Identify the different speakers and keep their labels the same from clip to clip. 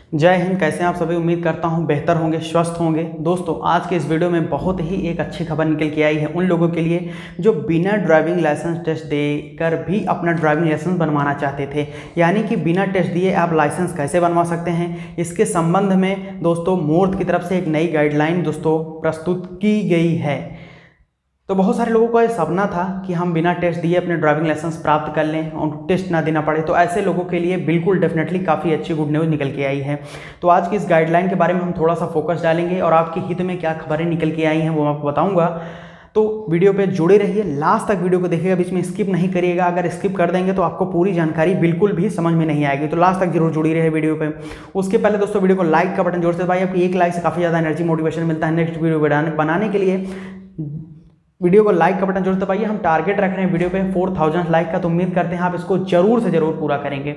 Speaker 1: जय हिंद। कैसे हैं आप सभी? उम्मीद करता हूं बेहतर होंगे, स्वस्थ होंगे। दोस्तों, आज के इस वीडियो में बहुत ही एक अच्छी खबर निकल के आई है उन लोगों के लिए जो बिना ड्राइविंग लाइसेंस टेस्ट देकर भी अपना ड्राइविंग लाइसेंस बनवाना चाहते थे। यानी कि बिना टेस्ट दिए आप लाइसेंस कैसे बनवा सकते हैं, इसके संबंध में दोस्तों मोर्थ की तरफ से एक नई गाइडलाइन दोस्तों प्रस्तुत की गई है। तो बहुत सारे लोगों का ये सपना था कि हम बिना टेस्ट दिए अपने ड्राइविंग लाइसेंस प्राप्त कर लें और टेस्ट ना देना पड़े। तो ऐसे लोगों के लिए बिल्कुल डेफिनेटली काफ़ी अच्छी गुड न्यूज़ निकल के आई है। तो आज की इस गाइडलाइन के बारे में हम थोड़ा सा फोकस डालेंगे और आपके हित में क्या खबरें निकल के आई हैं वो मैं आपको बताऊँगा। तो वीडियो पे जुड़े रहिए, लास्ट तक वीडियो को देखिएगा, बीच में स्किप नहीं करिएगा। अगर स्किप कर देंगे तो आपको पूरी जानकारी बिल्कुल भी समझ में नहीं आएगी। तो लास्ट तक जरूर जुड़ी रहे वीडियो पे। उसके पहले दोस्तों वीडियो को लाइक का बटन जोर से दबाइए। आपकी एक लाइक से काफ़ी ज़्यादा एनर्जी मोटिवेशन मिलता है नेक्स्ट वीडियो बनाने के लिए। वीडियो को लाइक का बटन जरूर दबाइए। हम टारगेट रख रहे हैं वीडियो पे 4000 लाइक का, तो उम्मीद करते हैं आप इसको जरूर से जरूर पूरा करेंगे।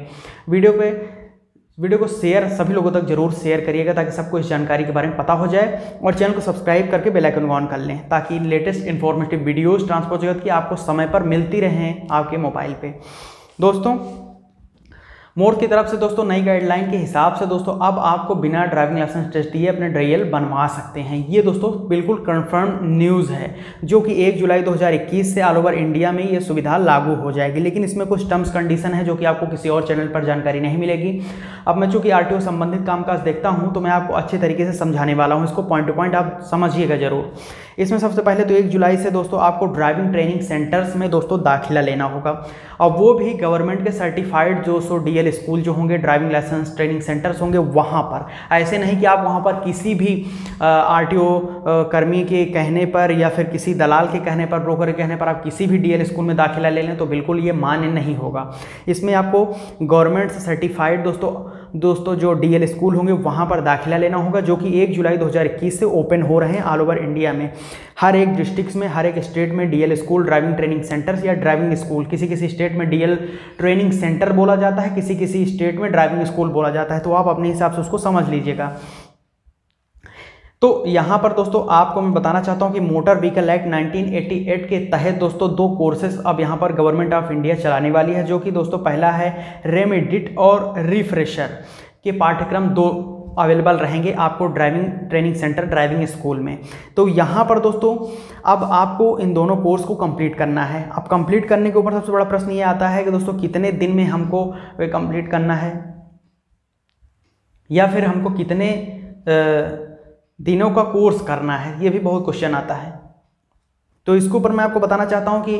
Speaker 1: वीडियो को शेयर सभी लोगों तक जरूर शेयर करिएगा ताकि सबको इस जानकारी के बारे में पता हो जाए, और चैनल को सब्सक्राइब करके बेल आइकन को ऑन कर लें ताकि लेटेस्ट इन्फॉर्मेटिव वीडियोस ट्रांसपोर्ट जगत की आपको समय पर मिलती रहें आपके मोबाइल पे। दोस्तों, मोर्थ की तरफ से दोस्तों नई गाइडलाइन के हिसाब से दोस्तों अब आपको बिना ड्राइविंग लाइसेंस टेस्ट दिए अपने डीएल बनवा सकते हैं। ये दोस्तों बिल्कुल कंफर्म न्यूज़ है जो कि 1 जुलाई 2021 से ऑल ओवर इंडिया में ये सुविधा लागू हो जाएगी। लेकिन इसमें कुछ टर्म्स कंडीशन है जो कि आपको किसी और चैनल पर जानकारी नहीं मिलेगी। अब मैं चूँकि आरटीओ संबंधित कामकाज देखता हूँ तो मैं आपको अच्छे तरीके से समझाने वाला हूँ, इसको पॉइंट टू पॉइंट आप समझिएगा जरूर। इसमें सबसे पहले तो 1 जुलाई से दोस्तों आपको ड्राइविंग ट्रेनिंग सेंटर्स में दोस्तों दाखिला लेना होगा, और वो भी गवर्नमेंट के सर्टिफाइड जो डीएल स्कूल जो होंगे, ड्राइविंग लाइसेंस ट्रेनिंग सेंटर्स होंगे वहाँ पर। ऐसे नहीं कि आप वहाँ पर किसी भी आरटीओ कर्मी के कहने पर या फिर किसी दलाल के कहने पर, ब्रोकर के कहने पर आप किसी भी डीएल स्कूल में दाखिला ले लें तो बिल्कुल ये मान्य नहीं होगा। इसमें आपको गवर्नमेंट से सर्टिफाइड दोस्तों जो डीएल स्कूल होंगे वहाँ पर दाखिला लेना होगा, जो कि 1 जुलाई 2021 से ओपन हो रहे हैं ऑल ओवर इंडिया में। हर एक डिस्ट्रिक्ट में, हर एक स्टेट में DL school, driving training centers या ड्राइविंग स्कूल, किसी स्टेट में डीएल ट्रेनिंग सेंटर बोला जाता है, किसी स्टेट में ड्राइविंग स्कूल बोला जाता है। तो आप अपने हिसाब से उसको समझ लीजिएगा। तो यहाँ पर दोस्तों आपको मैं बताना चाहता हूँ कि मोटर व्हीकल एक्ट 1988 के तहत दोस्तों 2 कोर्सेज अब यहाँ पर गवर्नमेंट ऑफ इंडिया चलाने वाली है, जो कि दोस्तों पहला है रेमेडिट और रिफ्रेशर के पाठ्यक्रम 2 अवेलेबल रहेंगे आपको driving training center, driving school में। तो यहाँ पर दोस्तों अब आपको इन दोनों कोर्स को कंप्लीट करना है। अब कंप्लीट करने के ऊपर सबसे बड़ा प्रश्न ये आता है कि दोस्तों कितने दिन में हमको कंप्लीट करना है, या फिर हमको कितने दिनों का कोर्स करना है, ये भी बहुत क्वेश्चन आता है। तो इसके ऊपर मैं आपको बताना चाहता हूँ कि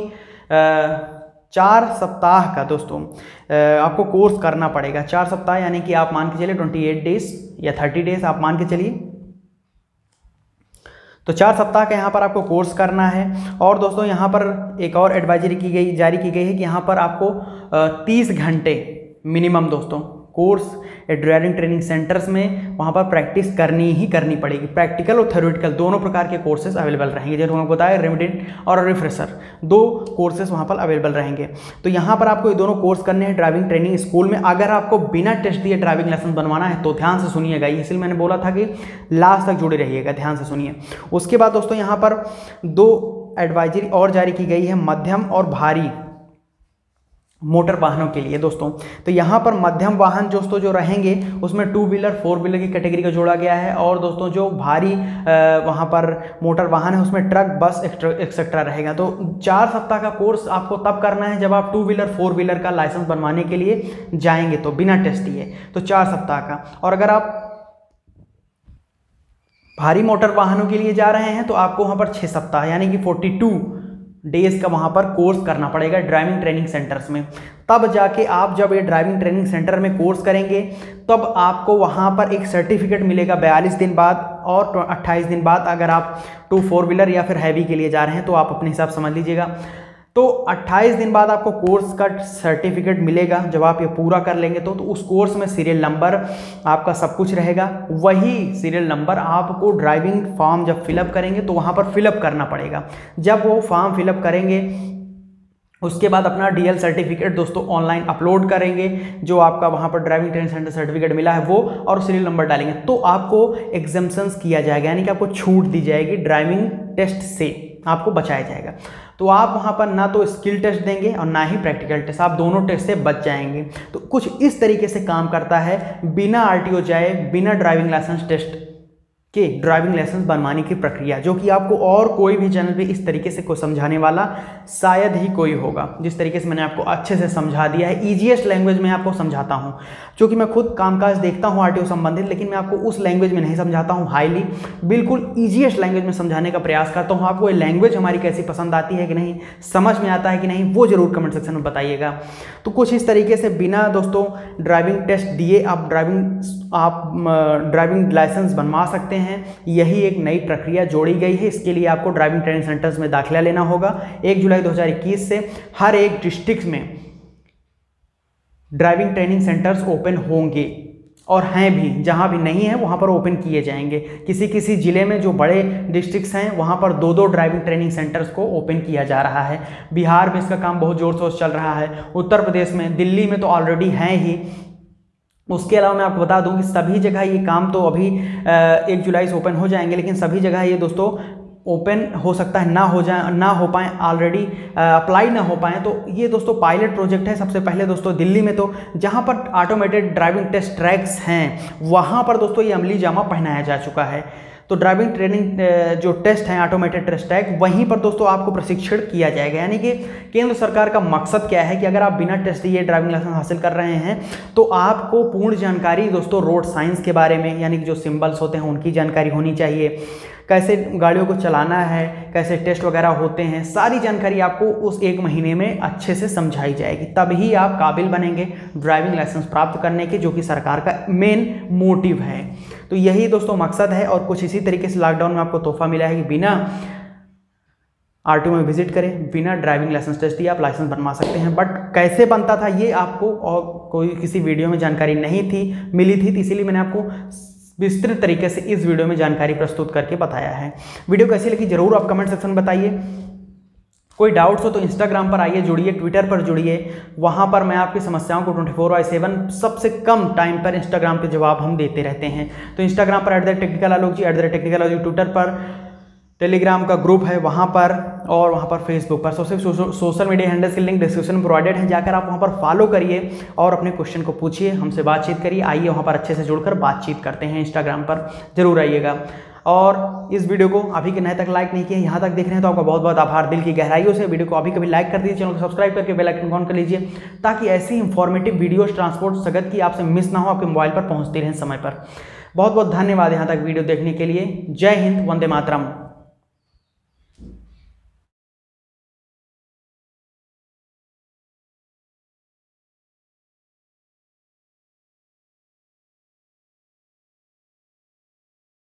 Speaker 1: 4 सप्ताह का दोस्तों आपको कोर्स करना पड़ेगा। 4 सप्ताह यानी कि आप मान के चलिए 28 डेज या 30 डेज आप मान के चलिए। तो 4 सप्ताह का यहाँ पर आपको कोर्स करना है। और दोस्तों यहाँ पर एक और एडवाइजरी जारी की गई है कि यहाँ पर आपको 30 घंटे मिनिमम दोस्तों कोर्स ड्राइविंग ट्रेनिंग सेंटर्स में वहाँ पर प्रैक्टिस करनी ही करनी पड़ेगी। प्रैक्टिकल और थ्योरेटिकल दोनों प्रकार के कोर्सेज अवेलेबल रहेंगे। जैसे हमको बताया रेमेडिट और रिफ्रेशर 2 कोर्सेज वहाँ पर अवेलेबल रहेंगे। तो यहाँ पर आपको ये दोनों कोर्स करने हैं ड्राइविंग ट्रेनिंग स्कूल में। अगर आपको बिना टेस्ट दिए ड्राइविंग लाइसेंस बनवाना है तो ध्यान से सुनिएगा, इसलिए मैंने बोला था कि लास्ट तक जुड़े रहिएगा, ध्यान से सुनिए। उसके बाद दोस्तों यहाँ पर 2 एडवाइजरी और जारी की गई है मध्यम और भारी मोटर वाहनों के लिए दोस्तों। तो यहाँ पर मध्यम वाहन दोस्तों जो रहेंगे उसमें 2 व्हीलर 4 व्हीलर की कैटेगरी का जोड़ा गया है, और दोस्तों जो भारी वहाँ पर मोटर वाहन है उसमें ट्रक, बस एक्सेट्रा रहेगा। तो 4 सप्ताह का कोर्स आपको तब करना है जब आप 2 व्हीलर 4 व्हीलर का लाइसेंस बनवाने के लिए जाएंगे, तो बिना टेस्ट दिए तो 4 सप्ताह का। और अगर आप भारी मोटर वाहनों के लिए जा रहे हैं तो आपको वहाँ पर 6 सप्ताह यानी कि 42 डेज का वहाँ पर कोर्स करना पड़ेगा ड्राइविंग ट्रेनिंग सेंटर्स में। तब जाके आप जब ये ड्राइविंग ट्रेनिंग सेंटर में कोर्स करेंगे तब आपको वहाँ पर एक सर्टिफिकेट मिलेगा 42 दिन बाद और 28 दिन बाद। अगर आप 2 4 व्हीलर या फिर हैवी के लिए जा रहे हैं तो आप अपने हिसाब समझ लीजिएगा। तो 28 दिन बाद आपको कोर्स का सर्टिफिकेट मिलेगा जब आप ये पूरा कर लेंगे। तो उस कोर्स में सीरियल नंबर आपका सब कुछ रहेगा। वही सीरियल नंबर आपको ड्राइविंग फॉर्म जब फिलअप करेंगे तो वहाँ पर फिलअप करना पड़ेगा। जब वो फॉर्म फिलअप करेंगे उसके बाद अपना डीएल सर्टिफिकेट दोस्तों ऑनलाइन अपलोड करेंगे, जो आपका वहाँ पर ड्राइविंग ट्रेनिंग सेंटर सर्टिफिकेट मिला है वो, और सीरियल नंबर डालेंगे तो आपको एग्जम्पशंस किया जाएगा, यानी कि आपको छूट दी जाएगी ड्राइविंग टेस्ट से। आपको बचाया जाएगा। तो आप वहाँ पर ना तो स्किल टेस्ट देंगे और ना ही प्रैक्टिकल टेस्ट, आप दोनों टेस्ट से बच जाएंगे। तो कुछ इस तरीके से काम करता है बिना RTO जाए, बिना ड्राइविंग लाइसेंस टेस्ट के ड्राइविंग लाइसेंस बनवाने की प्रक्रिया, जो कि आपको और कोई भी चैनल पे इस तरीके से को समझाने वाला शायद ही कोई होगा। जिस तरीके से मैंने आपको अच्छे से समझा दिया है, ईजीएस्ट लैंग्वेज में आपको समझाता हूँ, क्योंकि मैं खुद कामकाज देखता हूँ RTO संबंधित, लेकिन मैं आपको उस लैंग्वेज में नहीं समझाता हूँ, हाईली बिल्कुल ईजीएस्ट लैंग्वेज में समझाने का प्रयास करता हूँ। आपको ये लैंग्वेज हमारी कैसी पसंद आती है कि नहीं, समझ में आता है कि नहीं, वो जरूर कमेंट सेक्शन में बताइएगा। तो कुछ इस तरीके से बिना दोस्तों ड्राइविंग टेस्ट दिए आप ड्राइविंग लाइसेंस बनवा सकते हैं। यही एक नई प्रक्रिया जोड़ी गई है। इसके लिए आपको ड्राइविंग ट्रेनिंग सेंटर्स में दाखिला लेना होगा। 1 जुलाई 2021 से हर एक डिस्ट्रिक्ट में ड्राइविंग ट्रेनिंग सेंटर्स ओपन होंगे और हैं भी, जहां भी नहीं है वहां पर ओपन किए जाएंगे। किसी किसी जिले में जो बड़े डिस्ट्रिक्ट्स हैं वहां पर 2-2 ड्राइविंग ट्रेनिंग सेंटर्स को ओपन किया जा रहा है। बिहार में इसका काम बहुत जोर शोर से चल रहा है, उत्तर प्रदेश में, दिल्ली में तो ऑलरेडी हैं ही। उसके अलावा मैं आपको बता दूं कि सभी जगह ये काम तो अभी 1 जुलाई से ओपन हो जाएंगे, लेकिन सभी जगह ये दोस्तों ओपन हो सकता है ना हो पाए, ऑलरेडी अप्लाई ना हो पाए। तो ये दोस्तों पायलट प्रोजेक्ट है। सबसे पहले दोस्तों दिल्ली में तो जहां पर ऑटोमेटेड ड्राइविंग टेस्ट ट्रैक्स हैं वहां पर दोस्तों ये अमली जामा पहनाया जा चुका है। तो ड्राइविंग ट्रेनिंग जो टेस्ट हैं ऑटोमेटेड टेस्ट ट्रैक, वहीं पर दोस्तों आपको प्रशिक्षण किया जाएगा। यानी कि केंद्र सरकार का मकसद क्या है कि अगर आप बिना टेस्ट दिए ड्राइविंग लाइसेंस हासिल कर रहे हैं तो आपको पूर्ण जानकारी दोस्तों रोड साइंस के बारे में, यानी कि जो सिंबल्स होते हैं उनकी जानकारी होनी चाहिए, कैसे गाड़ियों को चलाना है, कैसे टेस्ट वगैरह होते हैं, सारी जानकारी आपको उस 1 महीने में अच्छे से समझाई जाएगी। तभी आप काबिल बनेंगे ड्राइविंग लाइसेंस प्राप्त करने के, जो कि सरकार का मेन मोटिव है। तो यही दोस्तों मकसद है। और कुछ इसी तरीके से लॉकडाउन में आपको तोहफा मिला है कि बिना RTO में विजिट करें, बिना ड्राइविंग लाइसेंस टेस्ट दिए आप लाइसेंस बनवा सकते हैं। बट कैसे बनता था ये आपको और कोई किसी वीडियो में जानकारी नहीं थी मिली थी, तो इसीलिए मैंने आपको विस्तृत तरीके से इस वीडियो में जानकारी प्रस्तुत करके बताया है। वीडियो कैसी लगी जरूर आप कमेंट सेक्शन में बताइए। कोई डाउट्स हो तो इंस्टाग्राम पर आइए, जुड़िए, ट्विटर पर जुड़िए। वहाँ पर मैं आपकी समस्याओं को 24/7 सबसे कम टाइम पर इंस्टाग्राम पे जवाब हम देते रहते हैं। तो इंस्टाग्राम पर @टेक्निकल जी, @टेक्निकल, ट्विटर पर, टेलीग्राम का ग्रुप है वहाँ पर, और वहाँ पर फेसबुक पर। सोशल मीडिया हैंडल्स के लिंक डिस्क्रिप्शन में प्रोवाइडेड है, जाकर आप वहाँ पर फॉलो करिए और अपने क्वेश्चन को पूछिए, हमसे बातचीत करिए। आइए वहाँ पर अच्छे से जुड़कर बातचीत करते हैं। इंस्टाग्राम पर जरूर आइएगा। और इस वीडियो को अभी के नए तक लाइक नहीं किया, यहाँ तक देख रहे हैं तो आपका बहुत बहुत आभार दिल की गहराइयों से। वीडियो को अभी कभी लाइक कर दीजिए, चैनल को सब्सक्राइब करके बेल आइकन ऑन कर लीजिए, ताकि ऐसी इंफॉर्मेटिव वीडियोस ट्रांसपोर्ट जगत की आपसे मिस ना हो, आपके मोबाइल पर पहुँचती रहें समय पर। बहुत बहुत धन्यवाद यहाँ तक वीडियो देखने के लिए। जय हिंद, वंदे मातरम।